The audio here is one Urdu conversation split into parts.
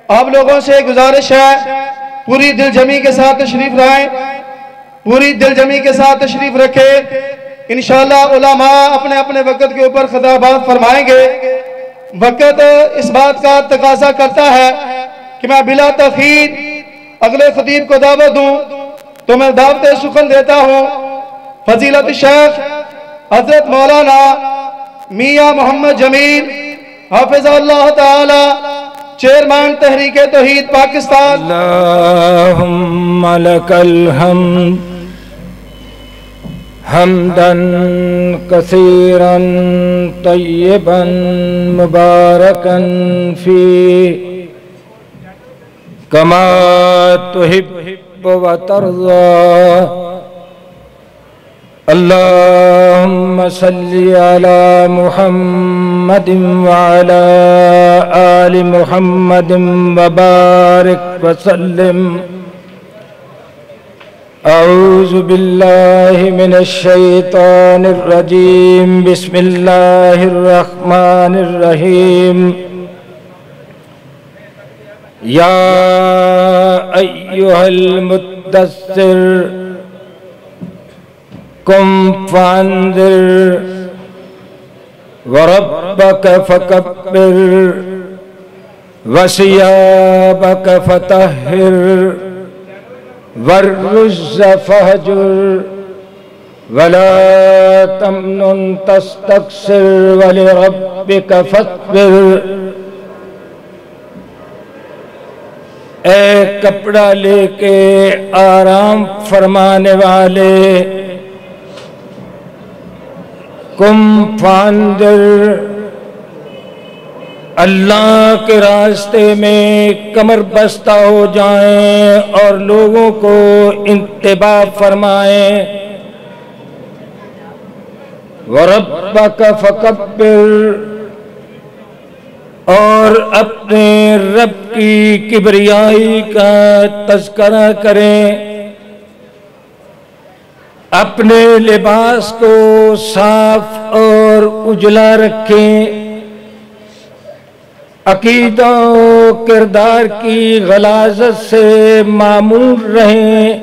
آپ لوگوں سے گزارش ہے پوری دل جمی کے ساتھ تشریف لائیں، پوری دل جمی کے ساتھ تشریف رکھیں۔ انشاءاللہ علماء اپنے اپنے وقت کے اوپر خطابات فرمائیں گے۔ وقت اس بات کا تقاضا کرتا ہے کہ میں بلا تاخیر اگلے خطیب کو دعوت دوں، تو میں دعوت سخن دیتا ہوں فضیلت شیخ حضرت مولانا میاں محمد جمیل حافظ اللہ تعالی، چیئرمین تحریک توحید پاکستان۔ اللہم لک الحمد حمدا کثیرا طیبا مبارکا فیہ کما تحب و ترضى۔ اللهم صل على محمد وعلى آل محمد وبارك وسلم۔ اعوذ باللہ من الشیطان الرجیم، بسم اللہ الرحمن الرحیم۔ یا ایہا المدثر قم فانذر وربک فکبر وثیابک فطہر والرجز فہجر ولا تمنن تستکثر ولربک فاصبر۔ اے کپڑا لے کے آرام فرمانے والے، قم فانذر، اللہ کے راستے میں کمر بستہ ہو جائیں اور لوگوں کو انتباہ فرمائیں۔ وَرَبَّكَ فَكَبِّرْ، اور اپنے رب کی کبریائی کا تذکرہ کریں۔ اپنے لباس کو صاف اور اجلا رکھیں، عقیدہ و کردار کی غلاظت سے معمور رہیں،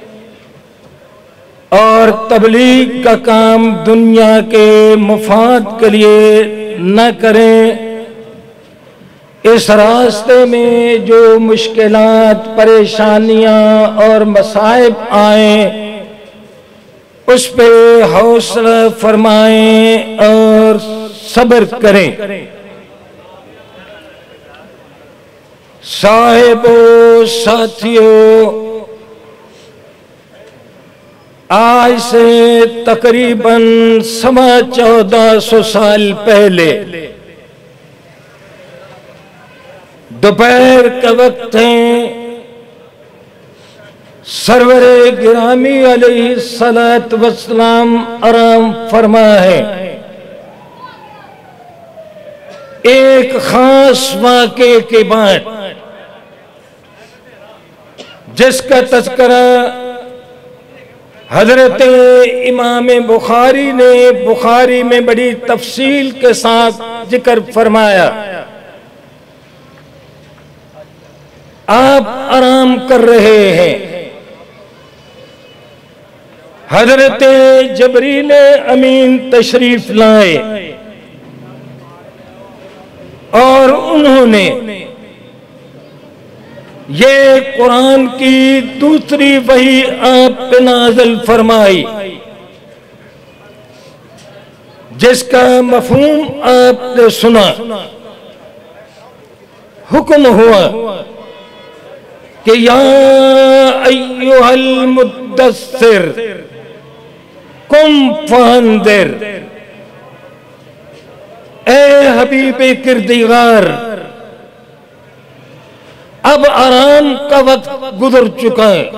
اور تبلیغ کا کام دنیا کے مفاد کے لیے نہ کریں۔ اس راستے میں جو مشکلات، پریشانیاں اور مصائب آئیں اس پہ حوصلہ فرمائیں اور صبر کریں۔ صاحبو، ساتھیو، آج سے تقریباً 1450 سال پہلے دوپہر کا وقت ہے، سرور گرامی علیہ السلام آرام فرما ہے۔ ایک خاص واقعے کے بعد جس کا تذکرہ حضرت امام بخاری نے بخاری میں بڑی تفصیل کے ساتھ ذکر فرمایا۔ آپ آرام کر رہے ہیں، حضرت جبریل امین تشریف لائے اور انہوں نے یہ قرآن کی دوسری وحی آپ پہ نازل فرمائی، جس کا مفہوم آپ نے سنا۔ حکم ہوا کہ یا ایہا المدثر قم فانذر، اے حبیب کردگار، اب آرام کا وقت گزر چکا ہے،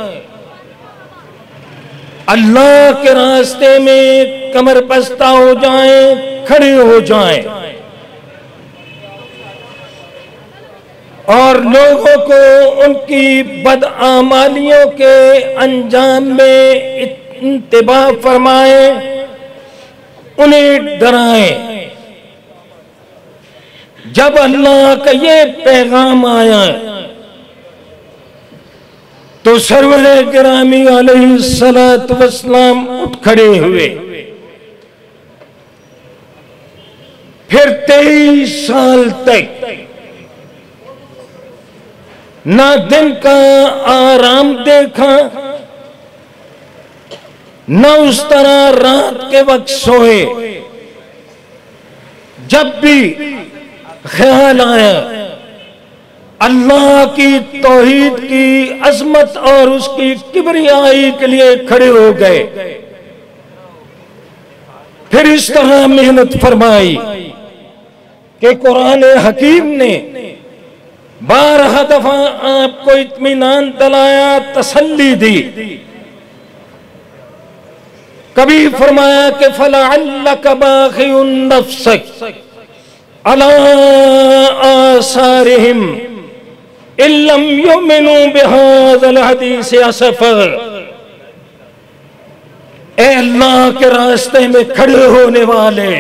اللہ کے راستے میں کمر بستہ ہو جائیں، کھڑے ہو جائیں، اور لوگوں کو ان کی بدعمالیوں کے انجام میں انتباہ فرمائیں، انہیں ڈرائیں۔ جب اللہ کا یہ پیغام آیا تو سرور گرامی علیہ الصلوۃ والسلام اٹھ کھڑے ہوئے. پھر 23 سال تک نہ دن کا آرام دیکھا، نہ اس طرح رات کے وقت سوئے. جب بھی خیال آیا اللہ کی توحید کی عظمت اور اس کی کبریائی کے لیے کھڑے ہو گئے. پھر اس طرح محنت فرمائی کہ قرآن حکیم نے بارہ دفعہ آپ کو اطمینان دلایا، تسلی دی. کبھی فرمایا کہ فَلَعَلَّكَ بَاخِعٌ نَفْسَكَ عَلَىٰ آثَارِهِمْ إِن لَّمْ يُؤْمِنُوا بِهَٰذَا الْحَدِيثِ أَسَفًا. اے اللہ کے راستے میں کھڑے ہونے والے،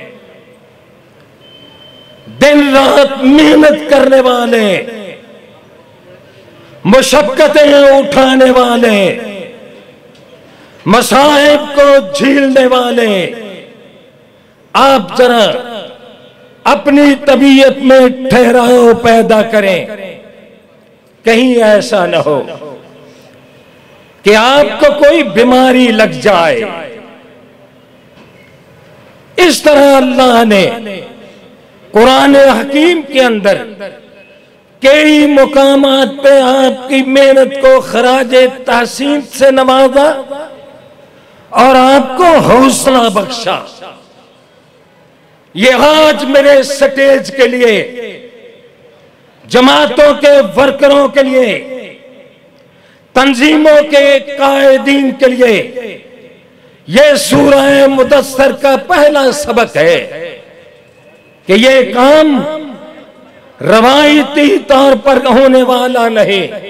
دن رات محنت کرنے والے، مشقتیں اٹھانے والے، مصائب کو جھیلنے والے، آپ ذرا اپنی طبیعت میں ٹھہراؤ پیدا کریں. کہیں ایسا نہ ہو کہ آپ کو کوئی بیماری لگ جائے. اس طرح اللہ نے قرآن حکیم کے اندر کئی مقامات پہ آپ کی محنت کو خراج تحسین سے نوازا اور آپ کو حوصلہ بخشا. یہ آج میرے سٹیج کے لیے، جماعتوں کے ورکروں کے لیے، تنظیموں کے قائدین کے لیے یہ سورہ مدثر کا پہلا سبق ہے کہ یہ کام روایتی طور پر ہونے والا نہیں.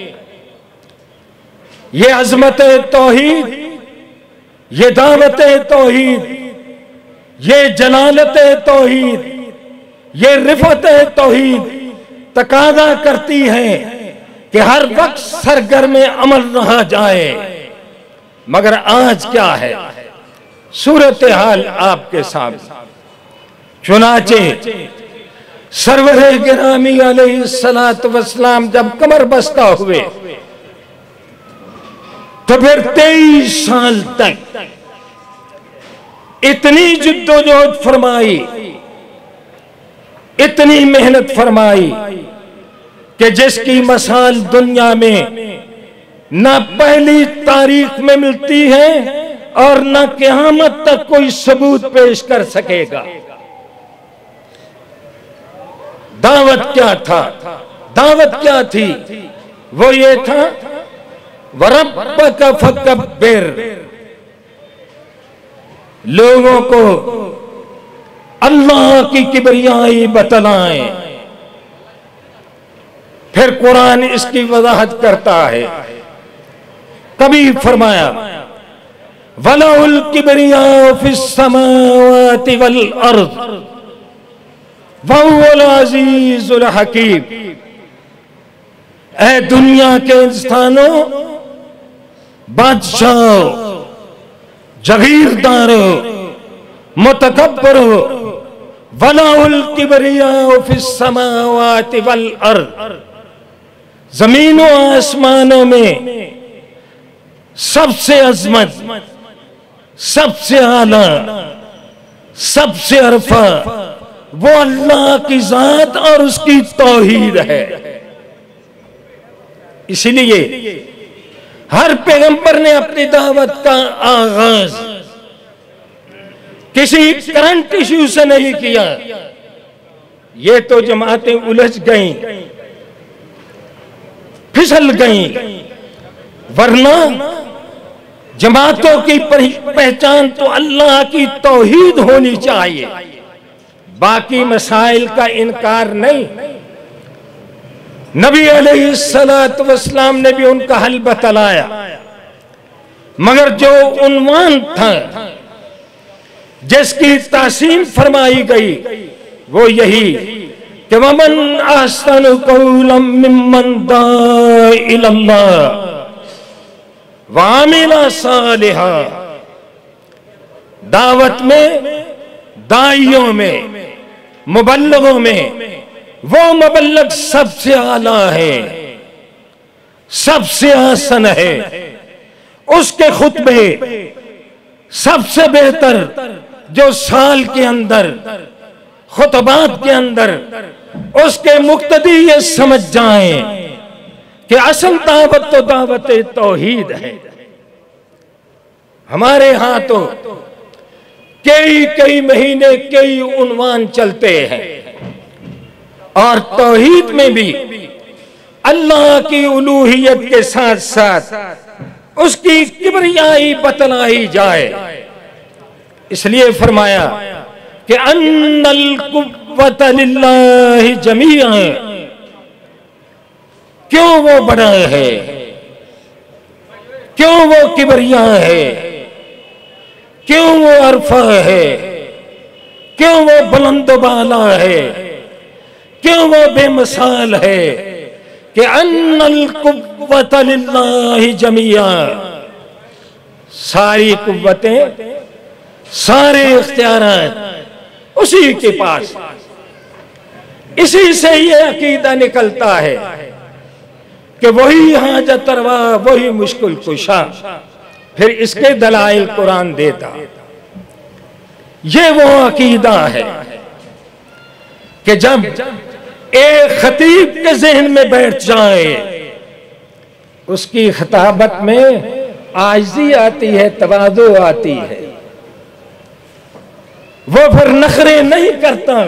یہ عظمت توحید، یہ دعوت توحید، یہ جلالت توحید، یہ رفعت توحید تقاضا کرتی ہے کہ ہر وقت سرگرم عمل رہا جائے. مگر آج کیا ہے صورتحال آپ کے سامنے. چنانچہ سرور گرامی علیہ الصلوۃ والسلام جب کمر بستہ ہوئے تو پھر 23 سال تک اتنی جدوجہد فرمائی، اتنی محنت فرمائی کہ جس کی مثال دنیا میں نہ پہلی تاریخ میں ملتی ہے اور نہ قیامت تک کوئی ثبوت پیش کر سکے گا. دعوت کیا تھا؟ دعوت کیا تھی؟ وہ یہ تھا وَرَبَّكَ فَكَبِّرْ. لوگوں کو اللہ کی کبریائی بتلائیں. پھر قرآن اس کی وضاحت کرتا ہے. کبھی فرمایا وَلَهُ الْكِبْرِيَاءُ فِي السَّمَاوَاتِ وَالْأَرْضِ وَهُوَ الْعَزِيزُ الْحَكِيمُ. اے دنیا کے انسانوں، بادشاہوں، جگیرداروں، متکبروں، وَلَهُ الْكِبْرِيَاءُ فِي السَّمَاوَاتِ وَالْأَرْضِ. زمین و آسمانوں میں سب سے عظمت، سب سے اعلیٰ، سب سے عرفہ وہ اللہ کی ذات اور اس کی توحید ہے. اسی لیے ہر پیغمبر نے اپنی دعوت کا آغاز کسی کرنٹ ایشو سے نہیں کیا. یہ تو جماعتیں الجھ گئیں، پھسل گئیں، ورنہ جماعتوں کی پہچان تو اللہ کی توحید ہونی چاہیے، باقی مسائل کا انکار نہیں. نبی علیہ الصلوۃ والسلام نے بھی ان کا حل بتلایا، مگر جو عنوان تھا جس کی تقسیم فرمائی گئی وہ یہی کہ وَمَنْ أَحْسَنُ قَوْلًا مِّمَّنْ دَعَا إِلَى اللَّهِ وَعَمِلَ صَالِحًا، دعوت میں، داعیوں میں، مبلغوں میں وہ مبلغ سب سے اعلیٰ ہے، سب سے احسن ہے، اس کے خطبے سب سے بہتر جو سال کے اندر خطبات کے اندر اس کے مقتدی یہ سمجھ جائیں کہ اصل دعوت تو دعوت توحید ہے۔ ہمارے ہاں تو کئی مہینے کئی عنوان چلتے ہیں، اور توحید میں بھی اللہ کی الوہیت کے ساتھ ساتھ اس کی کبریائی بتلائی جائے۔ اس لیے فرمایا کہ ان القوۃ للہ جمیعا، کیوں وہ بڑا ہے، کیوں وہ کبریا ہے، کیوں وہ عرفہ ہے، کیوں وہ بلند و بالا ہے، کیوں وہ بے مثال ہے، کہ ان القوۃ للہ جمیعا، ساری قوتیں، سارے اختیارات اسی کے پاس۔ اسی سے یہ عقیدہ نکلتا ہے کہ وہی حاجت روا، وہی مشکل کشا، پھر اس کے دلائل قرآن دیتا۔ یہ وہ عقیدہ ہے کہ جب ایک خطیب کے ذہن میں بیٹھ جائے، اس کی خطابت میں عاجزی آتی ہے، تواضع آتی ہے، وہ پھر نخرے نہیں کرتا،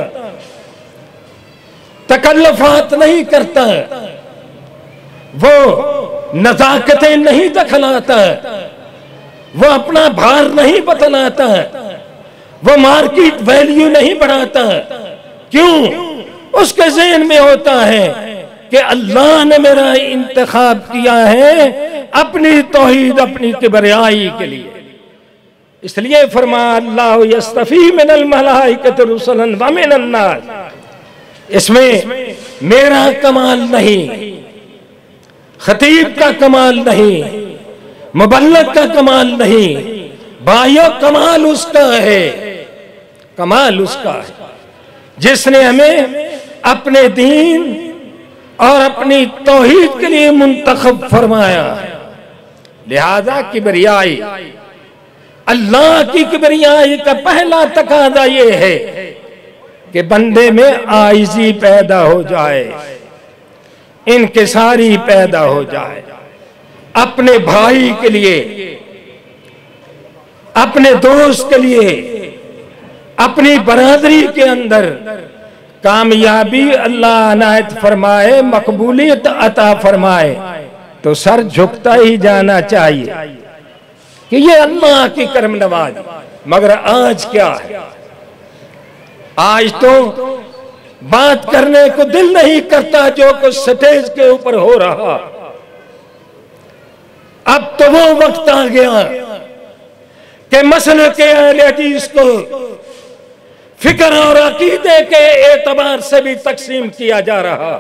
تکلفات نہیں کرتا، وہ نزاکتیں نہیں دکھلاتا، وہ اپنا بھار نہیں بتلاتا، وہ مارکیٹ ویلیو نہیں بڑھاتا۔ کیوں؟ اس کے ذہن میں ہوتا ہے کہ اللہ نے میرا انتخاب کیا ہے اپنی توحید، اپنی کبریائی کے لیے۔ اس لیے فرمایا اللہ یصطفی من الملائکۃ رسلا ومن الناس، اس میں میرا کمال نہیں، خطیب کا کمال نہیں، مبلغ کا کمال نہیں، بھائیو کمال اس کا ہے، کمال اس کا ہے جس نے ہمیں اپنے دین اور اپنی توحید کے لیے منتخب فرمایا۔ لہذا کبریائی، اللہ کی کبریائی کا پہلا تقاضا یہ ہے کہ بندے میں عاجزی پیدا ہو جائے، انکساری پیدا ہو جائے، اپنے بھائی کے لیے، اپنے دوست کے لیے، اپنی برادری کے اندر کامیابی اللہ عنایت فرمائے، مقبولیت عطا فرمائے تو سر جھکتا ہی جانا چاہیے کہ یہ اللہ کی کرم نوازی۔ مگر آج کیا ہے؟ آج تو بات کرنے کو دل نہیں کرتا جو کچھ سٹیج کے اوپر ہو رہا۔ اب تو وہ وقت آ گیا کہ مسلک اہل حدیث کو فکر اور عقیدے کے اعتبار سے بھی تقسیم کیا جا رہا۔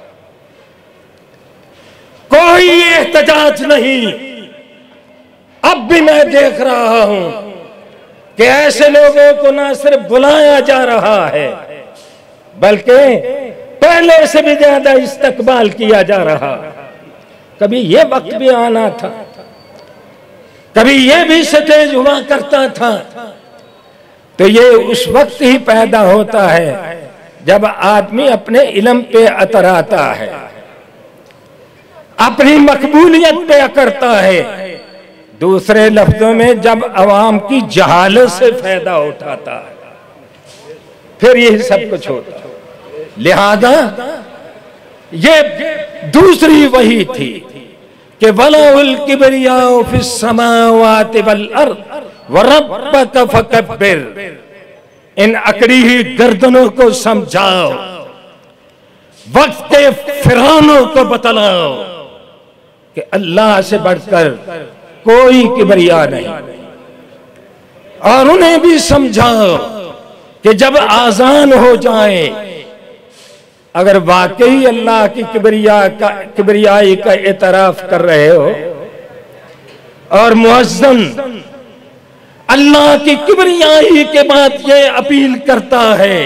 کوئی احتجاج نہیں۔ اب بھی میں دیکھ رہا ہوں کہ ایسے لوگوں کو نہ صرف بلایا جا رہا ہے بلکہ پہلے سے بھی زیادہ استقبال کیا جا رہا۔ کبھی یہ وقت بھی آنا تھا، کبھی یہ بھی سٹیج ہوا کرتا تھا، تو یہ اس وقت ہی پیدا ہوتا ہے جب آدمی اپنے علم پہ اتراتا ہے، اپنی مقبولیت پہ اکڑتا ہے، دوسرے لفظوں میں جب عوام کی جہالت سے فائدہ اٹھاتا ہے، پھر یہ سب کچھ ہوتا ہے۔ لہذا یہ دوسری وحی تھی کہ وَلَهُ الْكِبْرِيَاءُ فِي السَّمَاوَاتِ وَالْأَرْضِ وَرَبَّكَ فَكَبِّرْ۔ ان اکڑی ہوئی گردنوں کو سمجھاؤ، وقت کے فرعونوں کو بتلاؤ کہ اللہ سے بڑھ کر کوئی کبریا نہیں، اور انہیں بھی سمجھاؤ کہ جب آذان ہو جائے، اگر واقعی اللہ کی کبریائی کا اعتراف کر رہے ہو اور مؤذن اللہ کی کبریائی کے بعد یہ اپیل کرتا ہے،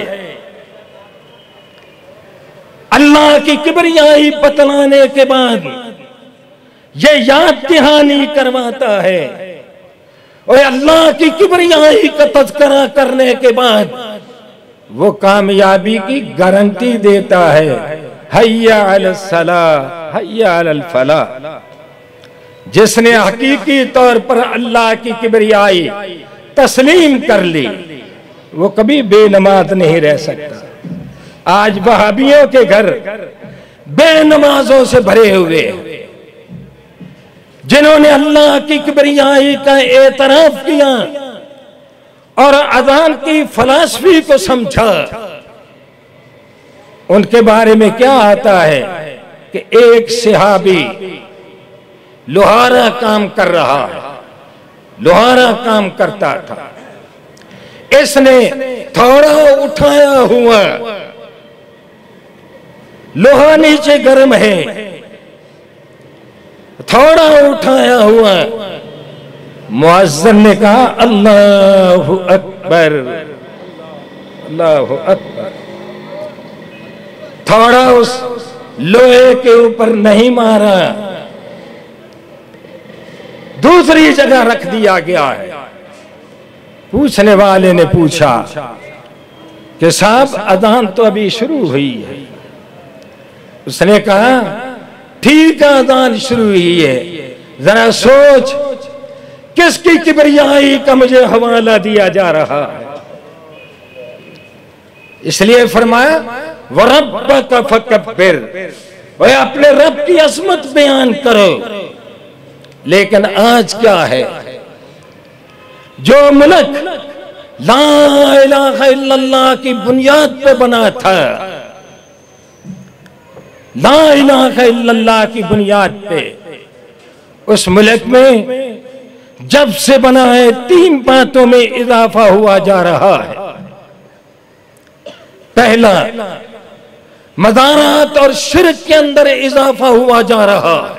اللہ کی کبریائی بتلانے کے بعد یہ یاد دہانی کرواتا ہے، اور اللہ کی کبریائی کا تذکرہ کرنے کے بعد وہ کامیابی کی گارنٹی دیتا ہے، حی علی الصلاۃ حی علی الفلاح۔ جس نے حقیقی طور پر اللہ کی کبریائی تسلیم کر لی وہ کبھی بے نماز نہیں رہ سکتا۔ آج وہابیوں کے گھر بے نمازوں سے بھرے ہوئے، جنہوں نے اللہ کی کبریائی کا اعتراف کیا اور اذان کی فلسفی کو سمجھا، ان کے بارے میں کیا آتا ہے کہ ایک صحابی لوہارا کام کر رہا ہے، لوہارا کام کرتا تھا، اس نے تھوڑا اٹھایا ہوا، لوہا نیچے گرم ہے، تھوڑا اٹھایا ہوا، مؤذن نے کہا اللہ اکبر اللہ اکبر، تھوڑا اس لوہے کے اوپر نہیں مارا، دوسری جگہ رکھ دیا گیا ہے۔ پوچھنے والے نے پوچھا کہ صاحب اذان تو ابھی شروع ہوئی ہے۔ اس نے کہا ٹھیک ہے اذان شروع ہوئی ہے، ذرا سوچ کس کی کبریائی کا مجھے حوالہ دیا جا رہا ہے۔ اس لیے فرمایا وَرَبَّكَ فَكَبِّرْ، وہ اپنے رب کی عظمت بیان کرو۔ لیکن آج کیا ہے، جو ملک لا الہ الا اللہ کی بنیاد پہ بنا تھا، لا الہ الا اللہ کی بنیاد پہ، اس ملک میں جب سے بنا ہے 3 باتوں میں اضافہ ہوا جا رہا ہے۔ پہلا، مزارات اور شرک کے اندر اضافہ ہوا جا رہا ہے۔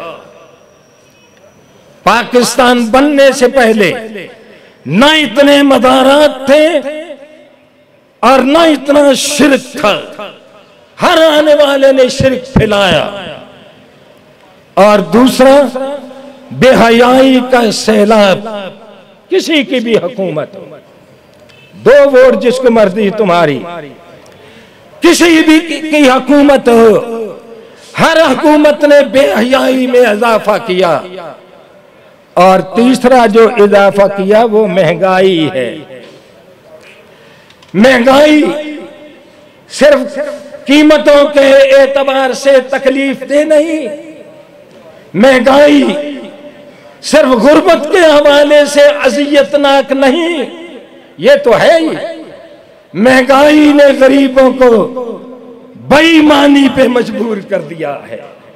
پاکستان بننے سے پہلے نہ اتنے مزارات تھے اور نہ اتنا شرک تھا، ہر آنے والے نے شرک پھیلایا۔ اور دوسرا، بے حیائی کا سیلاب، کسی کی بھی حکومت ہو، 2 ووٹ جس کو مرضی تمہاری، کسی بھی کی حکومت ہو، ہر حکومت نے بے حیائی میں اضافہ کیا۔ اور تیسرا جو اضافہ کیا وہ مہنگائی ہے۔ مہنگائی صرف قیمتوں کے اعتبار سے تکلیف دہ نہیں، مہنگائی صرف غربت کے حوالے سے اذیتناک نہیں، یہ تو ہے ہی، مہنگائی نے غریبوں کو بے ایمانی پہ مجبور کر دیا ہے،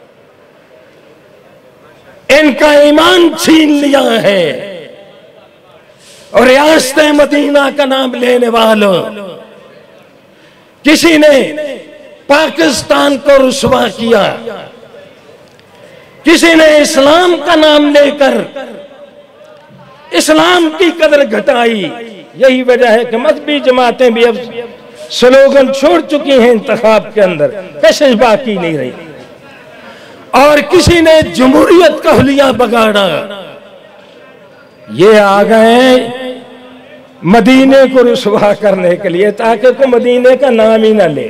ان کا ایمان چھین لیا ہے۔ اور ریاست مدینہ کا نام لینے والوں، کسی نے پاکستان کو رسوا کیا، کسی نے اسلام کا نام لے کر اسلام کی قدر گھٹائی۔ یہی وجہ ہے کہ مذہبی جماعتیں بھی اب سلوگن چھوڑ چکی ہیں، انتخاب کے اندر کشش باقی نہیں رہی۔ اور کسی نے جمہوریت کا حلیہ بگاڑا، یہ آ گئے مدینے کو رسوا کرنے کے لیے تاکہ کوئی مدینے کا نام ہی نہ لے۔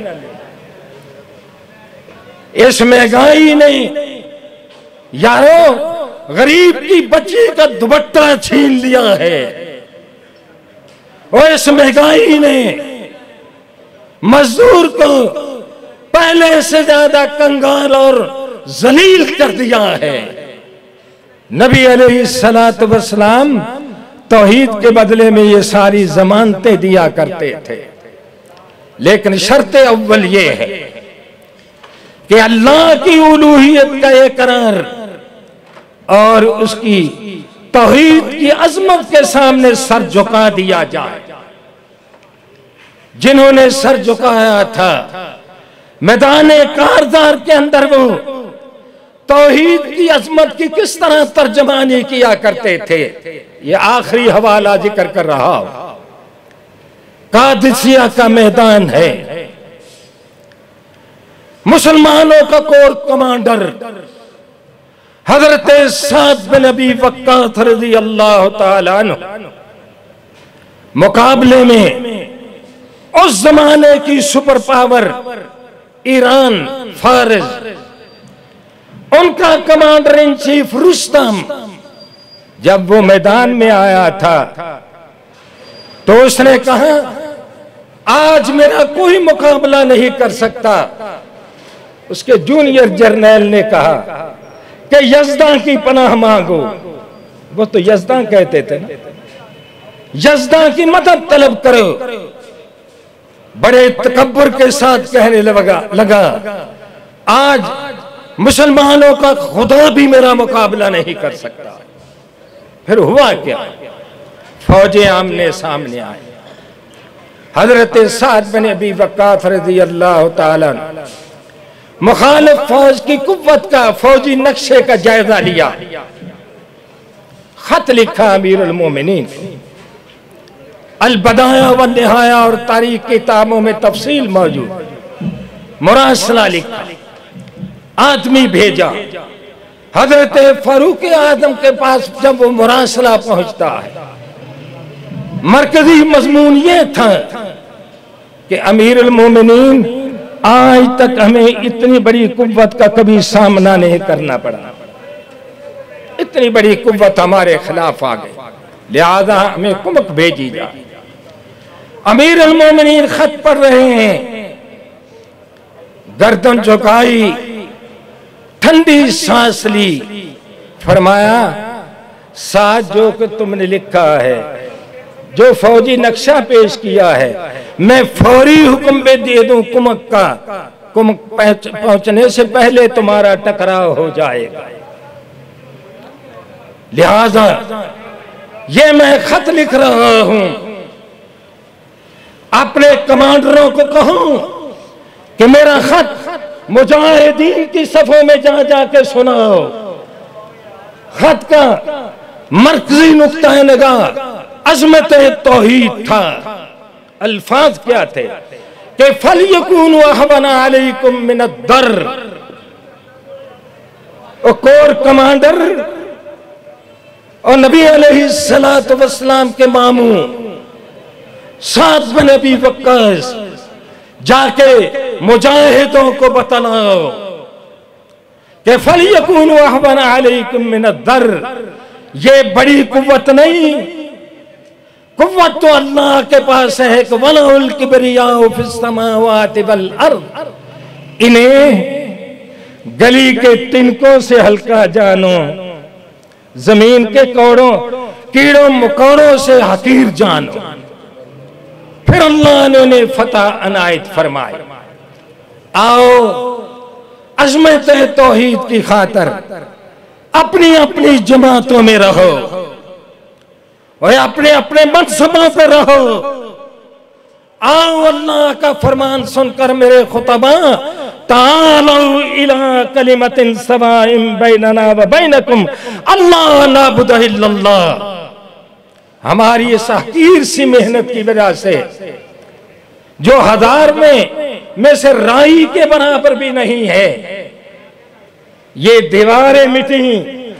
اس مہنگائی نے یارو غریب کی بچی کا دوپٹہ چھین لیا ہے، اور اس مہنگائی نے مزدور کو پہلے سے زیادہ کنگال اور ذلیل کر دیا ہے۔ نبی علیہ السلام توحید کے بدلے میں یہ ساری ضمانتیں دیا کرتے تھے، لیکن شرط اول یہ ہے کہ اللہ کی الوہیت کا اقرار اور اس کی توحید کی عظمت کے سامنے سر جھکا دیا جائے۔ جنہوں نے سر جھکایا تھا میدان کارزار کے اندر، وہ توحید کی عظمت کی کس طرح ترجمانی کیا کرتے تھے، یہ آخری حوالہ ذکر کر رہا ہوں۔ قادسیہ کا میدان ہے، مسلمانوں کا کور کمانڈر حضرت سعد بن ابی وقاص رضی اللہ تعالیٰ عنہ مقابلے میں اس زمانے کی سپر پاور ایران، فارس، ان کا کمانڈر ان چیف رستم جب وہ میدان میں آیا تھا تو اس نے کہا آج میرا کوئی مقابلہ نہیں کر سکتا۔ اس کے جونیئر جرنیل نے کہا کہ یزداں کی پناہ مانگو، وہ تو یزداں کہتے تھے نا، یزداں کی مدد طلب کرو۔ بڑے تکبر کے ساتھ کہنے لگا آج مسلمانوں کا خدا بھی میرا مقابلہ نہیں کر سکتا۔ پھر ہوا کیا؟ فوجیں آمنے سامنے آئیں، حضرت سعد بن ابی وقاص رضی اللہ تعالیٰ مخالف فوج کی قوت کا فوجی نقشے کا جائزہ لیا، خط لکھا امیر المومنین، البدایہ والنہایہ اور تاریخ کتابوں میں تفصیل موجود، مراسلہ لکھا، آدمی بھیجا، حضرت فاروق اعظم کے پاس جب وہ مراسلہ پہنچتا ہے مرکزی مضمون یہ تھا کہ امیر المومنین آج تک ہمیں اتنی بڑی قوت کا کبھی سامنا نہیں کرنا پڑا، اتنی بڑی قوت ہمارے خلاف آ گئی، لہذا ہمیں کمک بھیجی جائے۔ امیر المومنین خط پڑھ رہے ہیں، گردن جھکائی، ٹھنڈی سانس لی، فرمایا ساتھ جو کہ تم نے لکھا ہے، جو فوجی نقشہ پیش کیا ہے، میں فوری حکم پہ دے دوں کمک کا، کمک پہنچنے سے پہلے تمہارا ٹکراؤ ہو جائے گا، لہذا یہ میں خط لکھ رہا ہوں، اپنے کمانڈروں کو کہوں کہ میرا خط مجاہدین کی صفوں میں جا جا کے سناؤ۔ خط کا مرکزی نقطہ نگاہ عظمت توحید تھا، الفاظ کیا تھے کہ فَلْيَكُونُ أَحْوَنَ عَلَيْكُمْ مِنَ الدَّرِّ، اور کور کمانڈر اور نبی علیہ السلام کے ماموں سعد بن ابی وقاص جا کے مجاہدوں کو بتلاؤ کہ فَلْيَكُونُ أَحْوَنَ عَلَيْكُمْ مِنَ الدَّرِّ، یہ بڑی قوت نہیں، قوت تو اللہ کے پاس ہے کہ وَلَهُ الْكِبْرِيَاءُ فِي السَّمَاوَاتِ وَالْأَرْضِ، انہیں گلی کے تنکوں سے ہلکا جانو، زمین کے کوڑوں کیڑوں مکوڑوں سے حقیر جانو۔ پھر اللہ نے انہیں فتح عنایت فرمائی۔ آؤ عظمت توحید کی خاطر اپنی اپنی جماعتوں میں رہو اور اپنے اپنے منصبوں پہ رہو۔ آؤ اللہ کا فرمان سن کر میرے خطباء، تعالوا الى کلمۃ سواء بیننا وبینکم اللہ نعبد الا اللہ۔ ہماری اس حقیر سی محنت کی وجہ سے جو ہزار میں سے رائی کے برابر بھی نہیں ہے، یہ دیواریں مٹیں،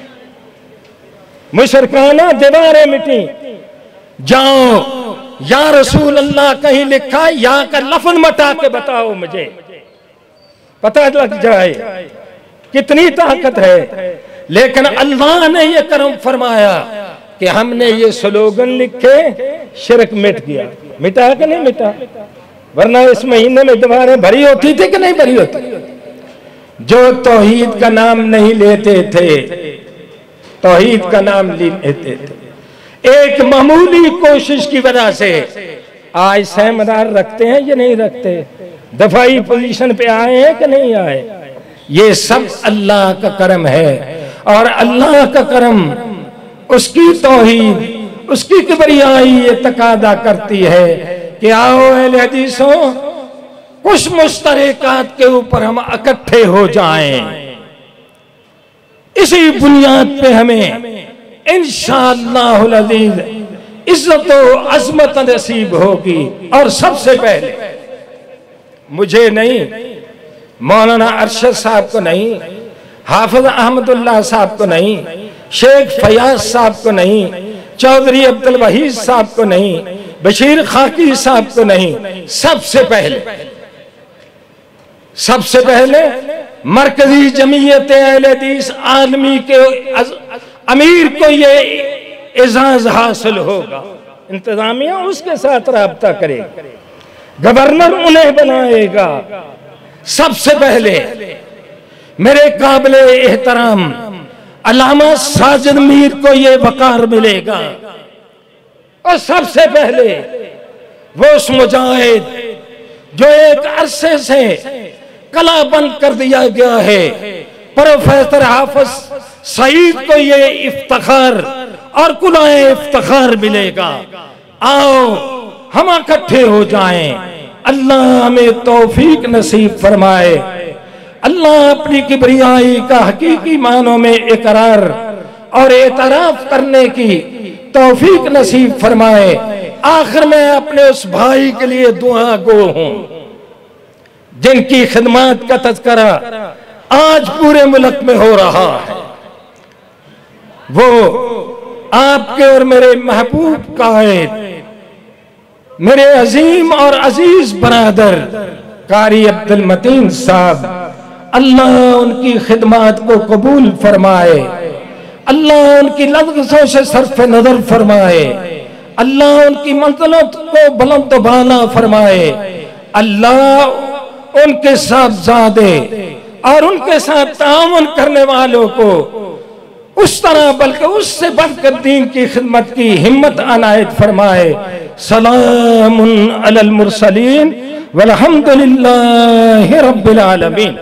مشرکانہ دیواریں مٹیں۔ جاؤ یا رسول اللہ کہیں لکھا یا کا لفظ مٹا کے بتاؤ، مجھے پتہ لگ جائے کتنی طاقت ہے۔ لیکن اللہ نے یہ کرم فرمایا کہ ہم نے یہ سلوگن لکھے، شرک مٹ گیا۔ مٹا کہ نہیں مٹا؟ ورنہ اس مہینے میں دیواریں بھری ہوتی تھی کہ نہیں بھری ہوتی؟ جو توحید کا نام نہیں لیتے تھے، توحید کا نام لیتے تھے، ایک معمولی کوشش کی وجہ سے آج سہمدار رکھتے ہیں یا نہیں رکھتے؟ دفاعی پوزیشن پہ آئے ہیں کہ نہیں آئے؟ یہ سب اللہ کا کرم ہے، اور اللہ کا کرم، اس کی توحید، اس کی کبریائی یہ تقاضا کرتی ہے کہ آؤ اہل حدیثوں، کچھ مشترکات کے اوپر ہم اکٹھے ہو جائیں۔ اسی بنیاد پہ ہمیں انشاءاللہ العزیز عزت و عظمت نصیب ہوگی. اور سب سے پہلے مجھے نہیں، مولانا ارشد صاحب کو نہیں، حافظ احمد اللہ صاحب کو نہیں، شیخ فیاض صاحب کو نہیں، چودھری عبد الوحید صاحب کو نہیں، بشیر خاکی صاحب کو نہیں، سب سے پہلے مرکزی جمعیت اہل حدیث عالمی کے امیر کو یہ اعزاز حاصل ہوگا. انتظامیہ اس کے ساتھ رابطہ کرے، گورنر انہیں بنائے گا. سب سے پہلے میرے قابل احترام علامہ ساجد میر کو یہ وقار ملے گا. اور سب سے پہلے وہ اس مجاہد جو ایک عرصے سے کلا بند کر دیا گیا ہے، پروفیسر حافظ سعید کو یہ افتخار اور کلائے افتخار ملے گا. آؤ ہم اکٹھے ہو جائیں. اللہ ہمیں توفیق نصیب فرمائے. اللہ اپنی کبریائی کا حقیقی معنوں میں اقرار اور اعتراف کرنے کی توفیق نصیب فرمائے. آخر میں اپنے اس بھائی کے لیے دعا گو ہوں جن کی خدمات کا تذکرہ آج پورے ملک میں ہو رہا ہے. وہ آپ کے اور میرے محبوب قائد، میرے عظیم اور عزیز برادر قاری عبد المتین صاحب، اللہ ان کی خدمات کو قبول فرمائے. اللہ ان کی لفظوں سے صرف نظر فرمائے. اللہ ان کی منزلت کو بلند و بالا فرمائے. اللہ ان کے صاحبزادے اور ان کے ساتھ تعاون کرنے والوں کو اس طرح بلکہ اس سے بڑھ کر دین کی خدمت کی ہمت عنایت فرمائے. سلام علی المرسلین والحمدللہ رب العالمین.